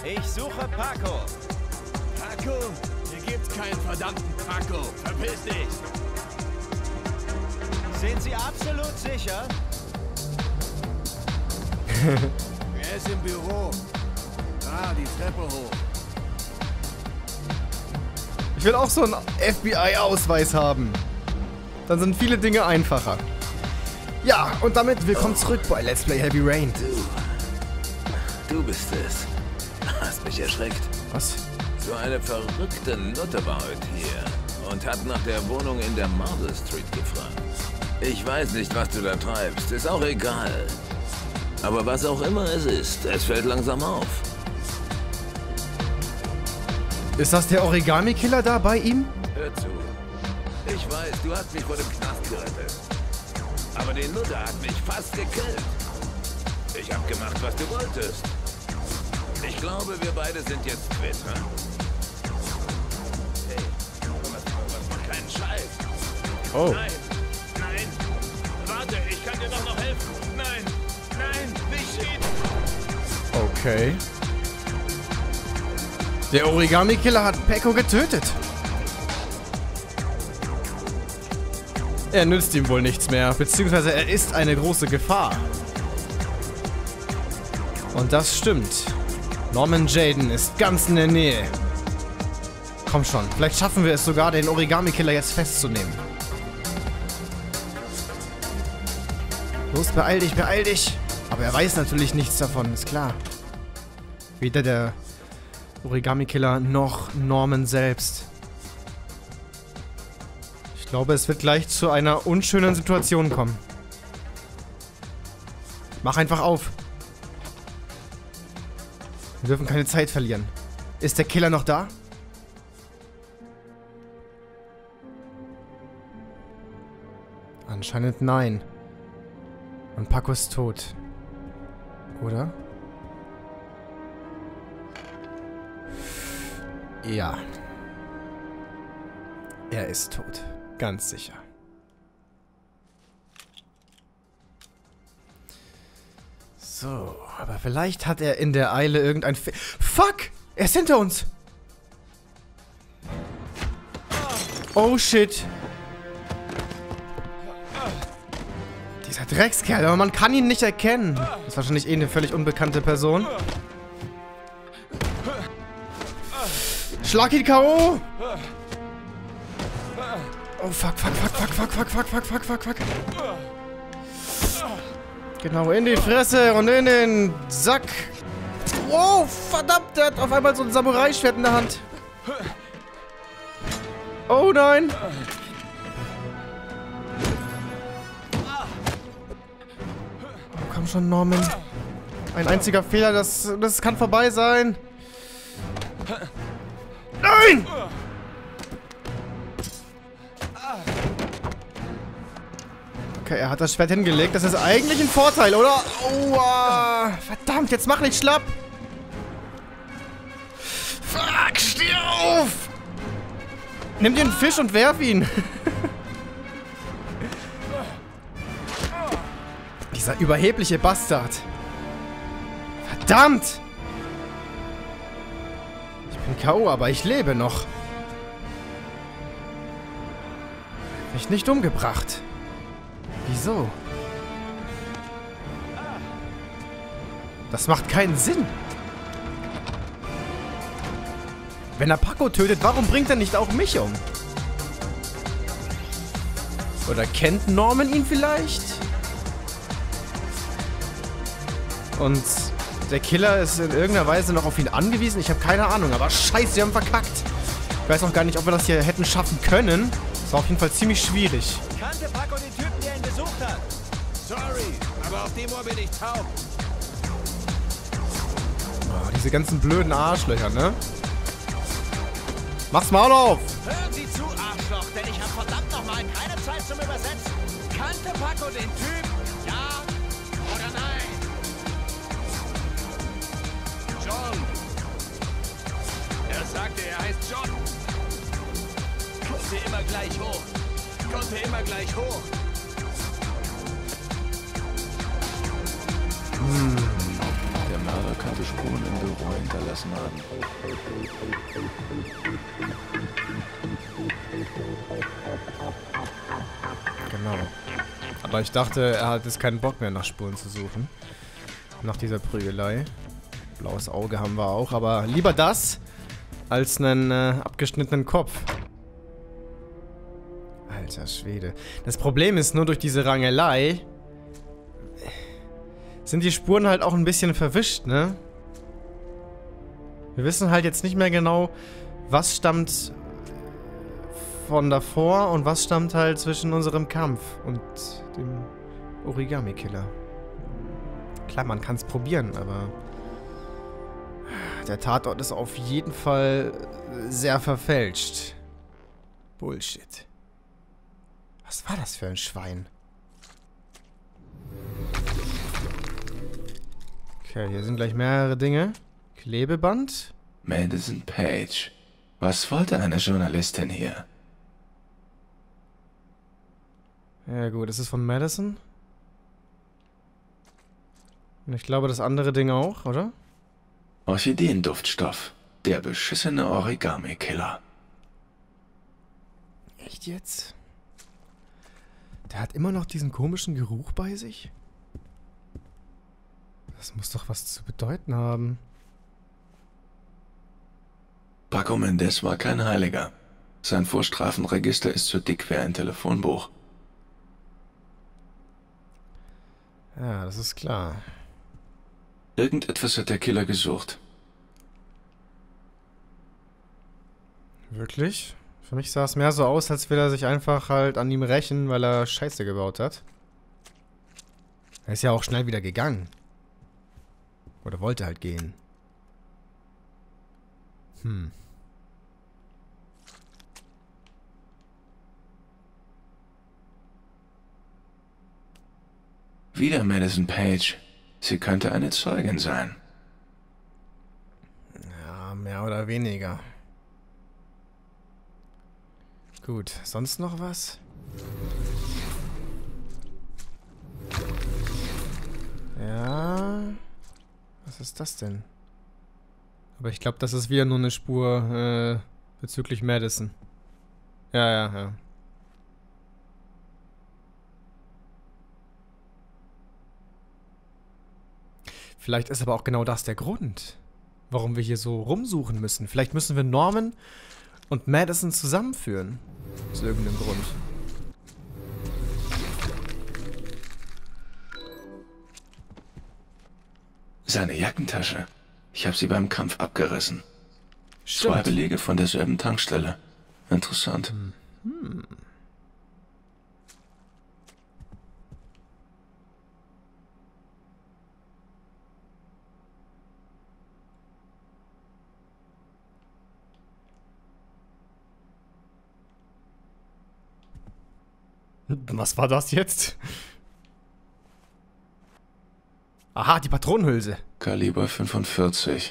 Ich suche Paco. Paco? Hier gibt's keinen verdammten Paco. Verpiss dich. Sind Sie absolut sicher? Er ist im Büro. Ah, die Treppe hoch. Ich will auch so einen FBI-Ausweis haben. Dann sind viele Dinge einfacher. Ja, und damit willkommen zurück bei Let's Play Heavy Rain. Du bist es. Hast mich erschreckt. Was? So eine verrückte Nutte war heute hier und hat nach der Wohnung in der Marble Street gefragt. Ich weiß nicht, was du da treibst. Ist auch egal. Aber was auch immer es ist, es fällt langsam auf. Ist das der Origami-Killer da bei ihm? Hör zu. Ich weiß, du hast mich vor dem Knast gerettet. Aber die Nutte hat mich fast gekillt. Ich hab gemacht, was du wolltest. Ich glaube, wir beide sind jetzt quitt, hm? Hey, was macht keinen Scheiß? Oh. Nein, nein. Warte, ich kann dir doch noch helfen. Nein, nein, nicht schießen. Okay. Der Origami-Killer hat Paco getötet. Er nützt ihm wohl nichts mehr, beziehungsweise er ist eine große Gefahr. Und das stimmt. Norman Jayden ist ganz in der Nähe. Komm schon, vielleicht schaffen wir es sogar, den Origami-Killer jetzt festzunehmen. Los, beeil dich, beeil dich. Aber er weiß natürlich nichts davon, ist klar. Weder der Origami-Killer noch Norman selbst. Ich glaube, es wird gleich zu einer unschönen Situation kommen. Mach einfach auf. Wir dürfen keine Zeit verlieren. Ist der Killer noch da? Anscheinend nein. Und Paco ist tot. Oder? Ja. Er ist tot. Ganz sicher. So, aber vielleicht hat er in der Eile irgendein Fuck! Er ist hinter uns! Oh shit! Dieser Dreckskerl, aber man kann ihn nicht erkennen. Das ist wahrscheinlich eh eine völlig unbekannte Person. Schlag ihn K.O. Oh, fuck. Genau, in die Fresse und in den Sack. Wow, verdammt, der hat auf einmal so ein Samurai-Schwert in der Hand. Oh nein. Oh, komm schon, Norman. Ein einziger Fehler, das kann vorbei sein. Nein! Okay, er hat das Schwert hingelegt. Das ist eigentlich ein Vorteil, oder? Aua! Verdammt, jetzt mach nicht schlapp! Fuck, steh auf! Nimm dir einen Fisch und werf ihn! Dieser überhebliche Bastard! Verdammt! Ich bin K.O., aber ich lebe noch. Mich nicht umgebracht. Wieso? Das macht keinen Sinn. Wenn er Paco tötet, warum bringt er nicht auch mich um? Oder kennt Norman ihn vielleicht? Und der Killer ist in irgendeiner Weise noch auf ihn angewiesen? Ich habe keine Ahnung, aber scheiße, wir haben verkackt. Ich weiß auch gar nicht, ob wir das hier hätten schaffen können. Das war auf jeden Fall ziemlich schwierig. Kannte Paco den Typen, der ihn besucht hat? Sorry, aber auf dem Ohr bin ich taub. Oh, diese ganzen blöden Arschlöcher, ne? Mach's Maul auf! Hören Sie zu, Arschloch, denn ich habe verdammt nochmal keine Zeit zum Übersetzen. Kannte Paco den Typ? Ja oder nein? John. Er sagte, er heißt John. Konnte immer gleich hoch. Der Mörder kannte Spuren im Spur hinterlassen haben. Genau. Aber ich dachte, er hat jetzt keinen Bock mehr nach Spuren zu suchen. Nach dieser Prügelei. Blaues Auge haben wir auch, aber lieber das als einen abgeschnittenen Kopf. Alter Schwede. Das Problem ist nur, durch diese Rangelei sind die Spuren halt auch ein bisschen verwischt, ne? Wir wissen halt jetzt nicht mehr genau, was stammt von davor und was stammt halt zwischen unserem Kampf und dem Origami-Killer. Klar, man kann es probieren, aber der Tatort ist auf jeden Fall sehr verfälscht. Bullshit. Was war das für ein Schwein? Okay, hier sind gleich mehrere Dinge. Klebeband. Madison Page. Was wollte eine Journalistin hier? Ja gut, das ist von Madison. Und ich glaube das andere Ding auch, oder? Orchideenduftstoff. Der beschissene Origami-Killer. Echt jetzt? Der hat immer noch diesen komischen Geruch bei sich? Das muss doch was zu bedeuten haben. Paco Mendez war kein Heiliger. Sein Vorstrafenregister ist so dick wie ein Telefonbuch. Ja, das ist klar. Irgendetwas hat der Killer gesucht. Wirklich? Für mich sah es mehr so aus, als will er sich einfach halt an ihm rächen, weil er Scheiße gebaut hat. Er ist ja auch schnell wieder gegangen. Oder wollte halt gehen. Wieder Madison Page. Sie könnte eine Zeugin sein. Ja, mehr oder weniger. Gut, sonst noch was? Ja. Was ist das denn? Aber ich glaube, das ist wieder nur eine Spur bezüglich Madison. Ja. Vielleicht ist aber auch genau das der Grund, warum wir hier so rumsuchen müssen. Vielleicht müssen wir Norman und Madison zusammenführen. Aus irgendeinem Grund. Seine Jackentasche. Ich habe sie beim Kampf abgerissen. Stimmt. 2 Belege von derselben Tankstelle. Interessant. Was war das jetzt? Aha, die Patronenhülse. Kaliber 45.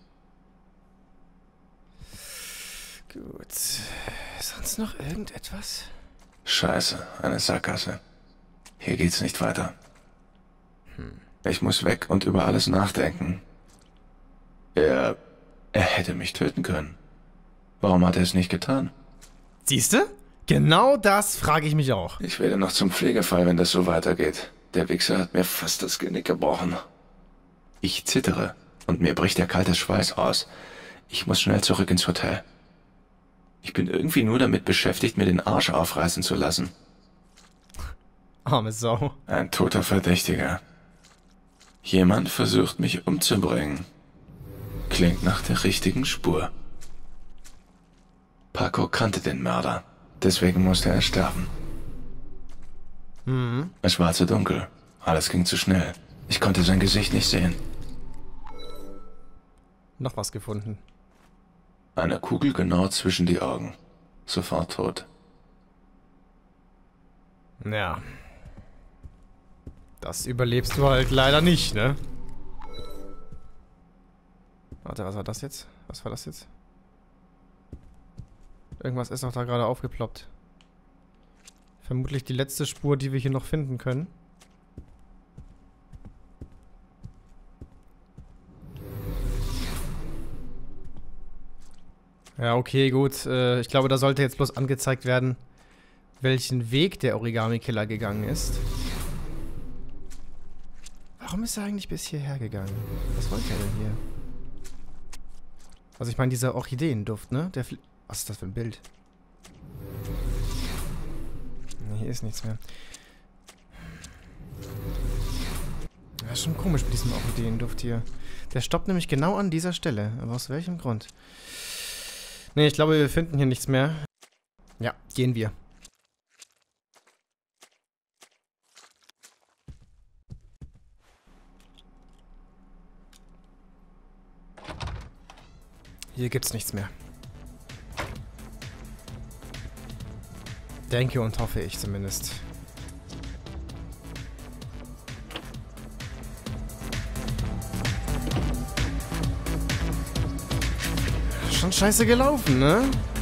Gut. Sonst noch irgendetwas? Scheiße, eine Sackgasse. Hier geht's nicht weiter. Ich muss weg und über alles nachdenken. Er hätte mich töten können. Warum hat er es nicht getan? Siehste? Genau das frage ich mich auch. Ich werde noch zum Pflegefall, wenn das so weitergeht. Der Wichser hat mir fast das Genick gebrochen. Ich zittere und mir bricht der kalte Schweiß aus. Ich muss schnell zurück ins Hotel. Ich bin irgendwie nur damit beschäftigt, mir den Arsch aufreißen zu lassen. Arme Sau. Ein toter Verdächtiger. Jemand versucht mich umzubringen. Klingt nach der richtigen Spur. Paco kannte den Mörder. Deswegen musste er sterben. Es war zu dunkel. Alles ging zu schnell. Ich konnte sein Gesicht nicht sehen. Noch was gefunden. Eine Kugel genau zwischen die Augen. Sofort tot. Ja. Das überlebst du halt leider nicht, ne? Warte, was war das jetzt? Was war das jetzt? Irgendwas ist doch da gerade aufgeploppt. Vermutlich die letzte Spur, die wir hier noch finden können. Ja, okay, gut. Ich glaube, da sollte jetzt bloß angezeigt werden, welchen Weg der Origami-Killer gegangen ist. Warum ist er eigentlich bis hierher gegangen? Was wollte er denn hier? Also ich meine, dieser Orchideenduft, ne? Was ist das für ein Bild? Ne, hier ist nichts mehr. Das ist schon komisch mit diesem Orchideenduft hier. Der stoppt nämlich genau an dieser Stelle. Aber aus welchem Grund? Ne, ich glaube, wir finden hier nichts mehr. Ja, gehen wir. Hier gibt's nichts mehr. Denke und hoffe ich zumindest. Schon scheiße gelaufen, ne?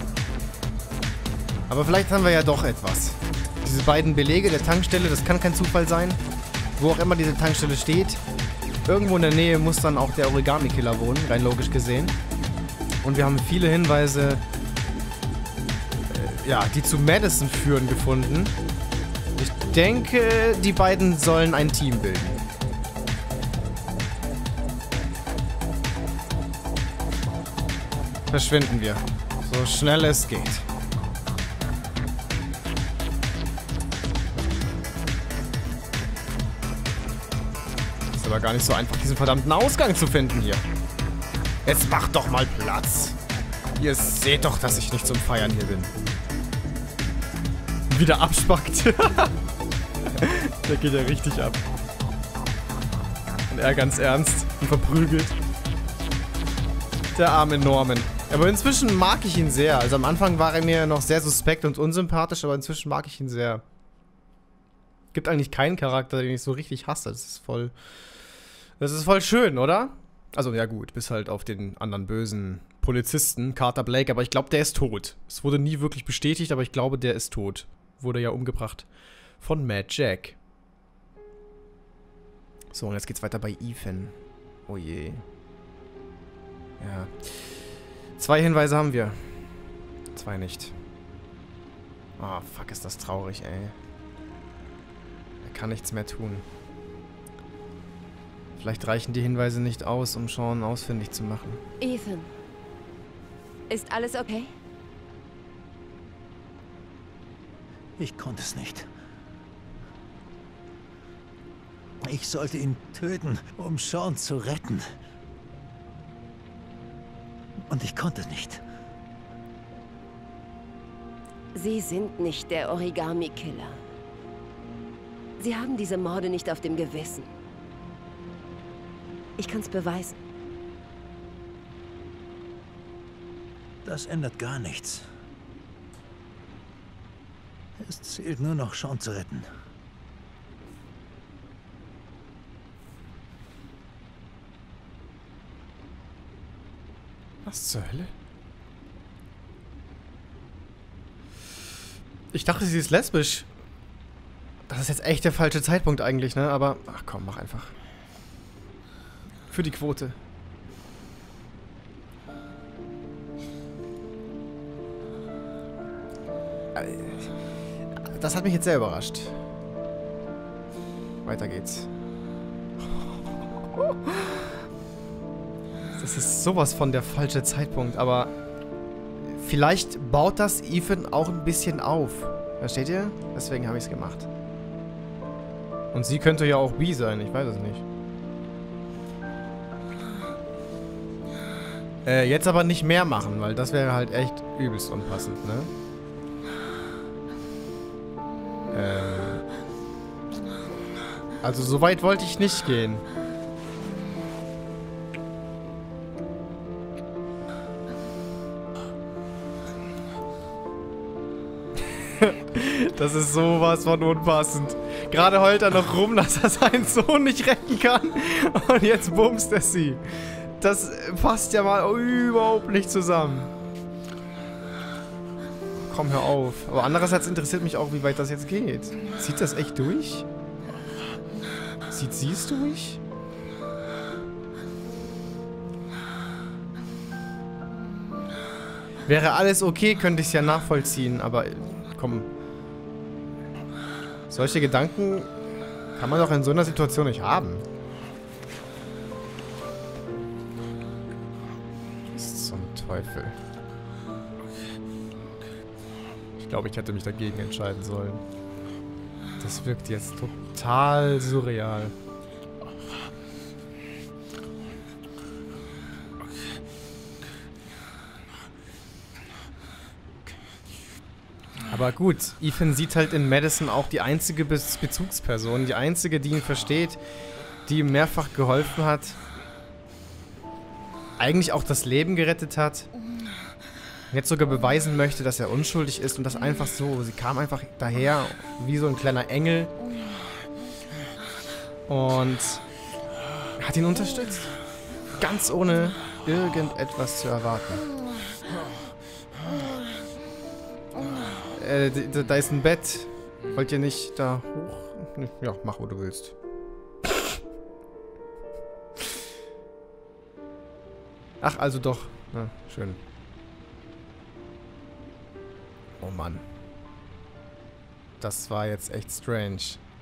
Aber vielleicht haben wir ja doch etwas. Diese beiden Belege der Tankstelle, das kann kein Zufall sein. Wo auch immer diese Tankstelle steht. Irgendwo in der Nähe muss dann auch der Origami-Killer wohnen, rein logisch gesehen. Und wir haben viele Hinweise, ja, die zu Madison führen, gefunden. Ich denke, die beiden sollen ein Team bilden. Verschwinden wir. So schnell es geht. Ist aber gar nicht so einfach, diesen verdammten Ausgang zu finden hier. Jetzt macht doch mal Platz. Ihr seht doch, dass ich nicht zum Feiern hier bin. Wieder abspackt. Der geht ja richtig ab. Und er ganz ernst und verprügelt. Der arme Norman. Aber inzwischen mag ich ihn sehr. Also am Anfang war er mir noch sehr suspekt und unsympathisch, aber inzwischen mag ich ihn sehr. Gibt eigentlich keinen Charakter, den ich so richtig hasse. Das ist voll schön, oder? Also, ja gut, bis halt auf den anderen bösen Polizisten, Carter Blake, aber ich glaube, der ist tot. Es wurde nie wirklich bestätigt, aber ich glaube, der ist tot. Wurde ja umgebracht von Mad Jack. So, und jetzt geht's weiter bei Ethan. Oh je. Ja. 2 Hinweise haben wir. 2 nicht. Oh, fuck, ist das traurig, ey. Er kann nichts mehr tun. Vielleicht reichen die Hinweise nicht aus, um Sean ausfindig zu machen. Ethan, ist alles okay? Ich konnte es nicht. Ich sollte ihn töten, um Sean zu retten. Und ich konnte nicht. Sie sind nicht der Origami-Killer. Sie haben diese Morde nicht auf dem Gewissen. Ich kann's beweisen. Das ändert gar nichts. Es zählt nur noch, Sean zu retten. Was zur Hölle? Ich dachte, sie ist lesbisch. Das ist jetzt echt der falsche Zeitpunkt eigentlich, ne? Aber, ach komm, mach einfach. Für die Quote. Das hat mich jetzt sehr überrascht. Weiter geht's. Das ist sowas von der falsche Zeitpunkt, aber vielleicht baut das Ethan auch ein bisschen auf. Versteht ihr? Deswegen habe ich es gemacht. Und sie könnte ja auch bi sein, ich weiß es nicht. Jetzt aber nicht mehr machen, weil das wäre halt echt übelst unpassend, ne? Also so weit wollte ich nicht gehen. Das ist sowas von unpassend. Gerade heult er noch rum, dass er seinen Sohn nicht retten kann. Und jetzt bumst er sie. Das passt ja mal überhaupt nicht zusammen. Komm, hör auf. Aber andererseits interessiert mich auch, wie weit das jetzt geht. Zieht das echt durch? Zieht sie es durch? Wäre alles okay, könnte ich es ja nachvollziehen, aber komm. Solche Gedanken kann man doch in so einer Situation nicht haben. Was zum Teufel. Ich glaube, ich hätte mich dagegen entscheiden sollen. Das wirkt jetzt total surreal. Aber gut, Ethan sieht halt in Madison auch die einzige Bezugsperson, die einzige, die ihn versteht, die ihm mehrfach geholfen hat, eigentlich auch das Leben gerettet hat, jetzt sogar beweisen möchte, dass er unschuldig ist und das einfach so, sie kam einfach daher wie so ein kleiner Engel und hat ihn unterstützt, ganz ohne irgendetwas zu erwarten. Da ist ein Bett. Wollt ihr nicht da hoch? Ja, mach, wo du willst. Ach, also doch. Na, schön. Oh Mann. Das war jetzt echt strange.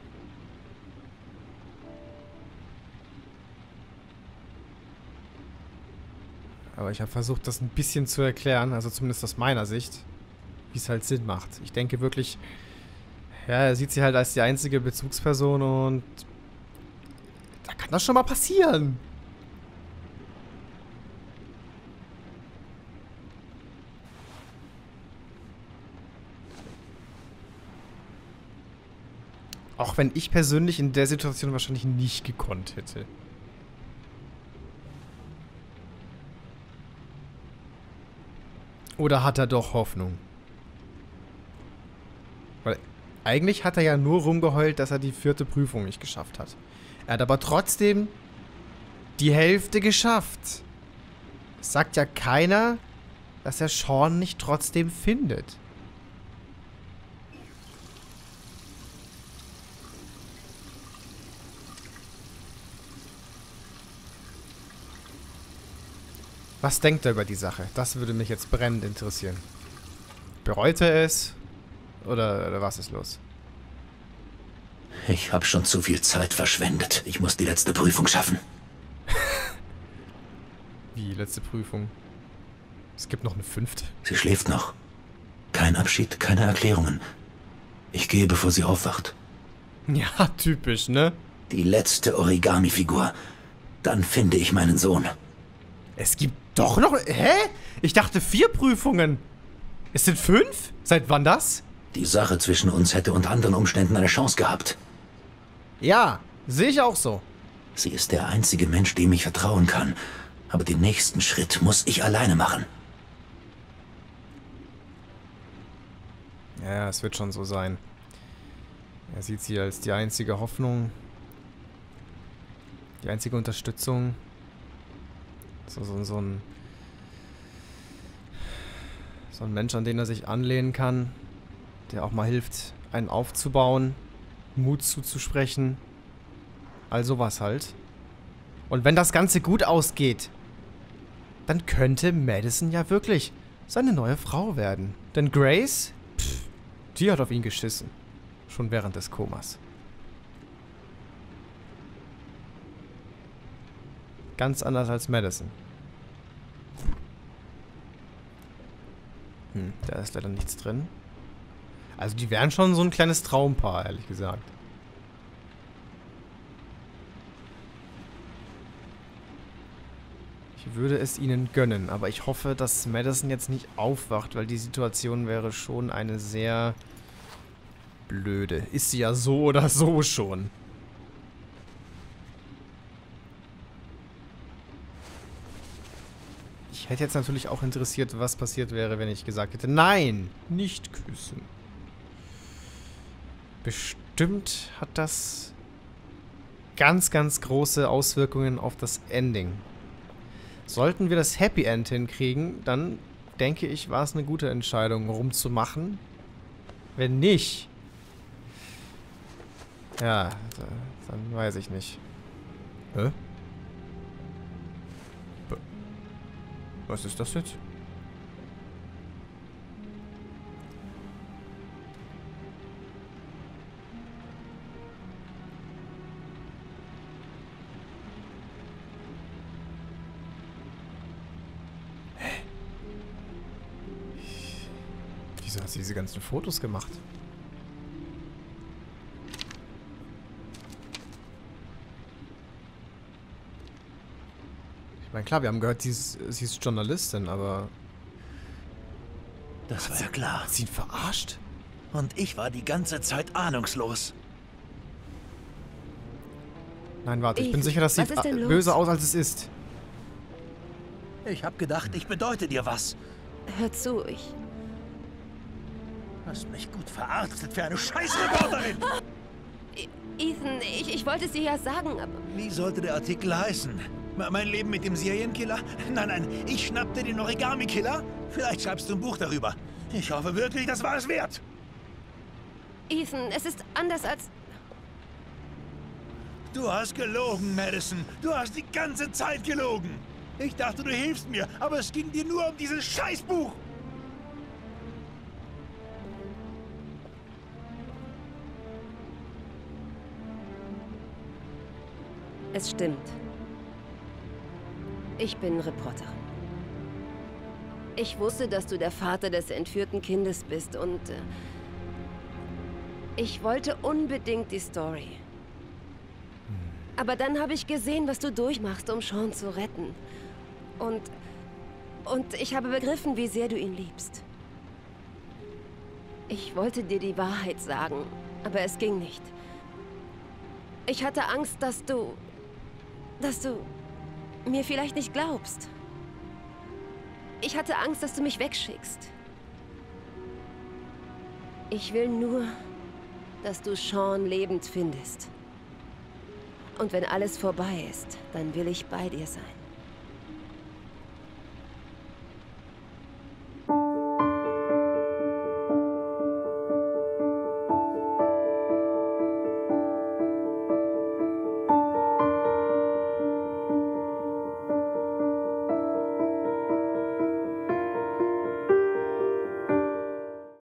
Aber ich habe versucht, das ein bisschen zu erklären, also zumindest aus meiner Sicht, wie es halt Sinn macht. Ich denke wirklich, ja, er sieht sie halt als die einzige Bezugsperson und da kann das schon mal passieren. Auch wenn ich persönlich in der Situation wahrscheinlich nicht gekonnt hätte. Oder hat er doch Hoffnung? Weil eigentlich hat er ja nur rumgeheult, dass er die 4. Prüfung nicht geschafft hat. Er hat aber trotzdem die Hälfte geschafft. Es sagt ja keiner, dass er Sean nicht trotzdem findet. Was denkt er über die Sache? Das würde mich jetzt brennend interessieren. Bereut er es? Oder was ist los? Ich habe schon zu viel Zeit verschwendet. Ich muss die letzte Prüfung schaffen. Wie, letzte Prüfung? Es gibt noch eine 5. Sie schläft noch. Kein Abschied, keine Erklärungen. Ich gehe, bevor sie aufwacht. Ja, typisch, ne? Die letzte Origami-Figur. Dann finde ich meinen Sohn. Es gibt doch noch... Hä? Ich dachte 4 Prüfungen. Es sind 5? Seit wann das? Die Sache zwischen uns hätte unter anderen Umständen eine Chance gehabt. Ja, sehe ich auch so. Sie ist der einzige Mensch, dem ich vertrauen kann. Aber den nächsten Schritt muss ich alleine machen. Ja, es wird schon so sein. Er sieht sie als die einzige Hoffnung. Die einzige Unterstützung. So ein Mensch, an den er sich anlehnen kann. Der auch mal hilft, einen aufzubauen. Mut zuzusprechen. All sowas halt. Und wenn das Ganze gut ausgeht, dann könnte Madison ja wirklich seine neue Frau werden. Denn Grace, die hat auf ihn geschissen. Schon während des Komas. Ganz anders als Madison. Da ist leider nichts drin. Also die wären schon so ein kleines Traumpaar, ehrlich gesagt. Ich würde es ihnen gönnen, aber ich hoffe, dass Madison jetzt nicht aufwacht, weil die Situation wäre schon eine sehr blöde. Ist sie ja so oder so schon. Ich hätte jetzt natürlich auch interessiert, was passiert wäre, wenn ich gesagt hätte, nein, nicht küssen. Bestimmt hat das ganz, ganz große Auswirkungen auf das Ending. Sollten wir das Happy End hinkriegen, dann denke ich, war es eine gute Entscheidung, rumzumachen. Wenn nicht, ja, dann weiß ich nicht. Hä? Was ist das jetzt? Wieso hat sie diese ganzen Fotos gemacht? Ich meine, klar, wir haben gehört, sie ist Journalistin, aber... Das war ja klar. Hat sie ihn verarscht? Und ich war die ganze Zeit ahnungslos. Nein, warte, ich bin Ethan, sicher, das was sieht ist denn los? böse aus, als es ist. Ich hab gedacht, ich bedeute dir was. Hör zu, ich... Hast mich gut verarztet für eine Scheißreporterin. Ethan, ich wollte es dir ja sagen, aber... Wie sollte der Artikel heißen? Mein Leben mit dem Serienkiller? Nein, ich schnappte den Origami-Killer? Vielleicht schreibst du ein Buch darüber. Ich hoffe wirklich, das war es wert. Ethan, es ist anders als... Du hast gelogen, Madison. Du hast die ganze Zeit gelogen. Ich dachte, du hilfst mir, aber es ging dir nur um dieses Scheißbuch. Es stimmt. Ich bin Reporterin. Ich wusste, dass du der Vater des entführten Kindes bist und ich wollte unbedingt die Story. Aber dann habe ich gesehen, was du durchmachst, um Sean zu retten. Und ich habe begriffen, wie sehr du ihn liebst. Ich wollte dir die Wahrheit sagen, aber es ging nicht. Ich hatte Angst, dass du mir vielleicht nicht glaubst. Ich hatte Angst, dass du mich wegschickst. Ich will nur, dass du Sean lebend findest. Und wenn alles vorbei ist, dann will ich bei dir sein.